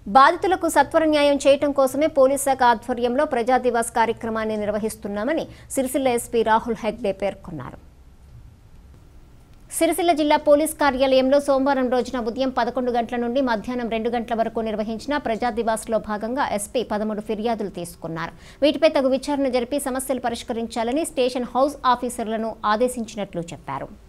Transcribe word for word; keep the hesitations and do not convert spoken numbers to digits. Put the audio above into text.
బాధితులకు సత్వర న్యాయం చేయటం కోసమే పోలీస్ శాఖ ఆధ్వర్యంలో ప్రజా దివాస్ కార్యక్రమాన్ని నిర్వహిస్తున్నామని సిరిసిల్ల ఎస్పీ రాహుల్ హెగ్డే పేర్కొన్నారు. సిరిసిల్ల జిల్లా పోలీస్ కార్యాలయంలో సోమవారం రోజున ఉదయం పదకొండు గంటల నుండి మధ్యాహ్నం రెండు గంటల వరకు నిర్వహించిన ప్రజా దివాస్లో భాగంగా ఎస్పీ పదమూడు ఫిర్యాదులు తీసుకున్నారు. వీటిపై తగు విచారణ జరిపి సమస్యలు పరిష్కరించాలని స్టేషన్ హౌస్ ఆఫీసర్లను ఆదేశించినట్లు చెప్పారు.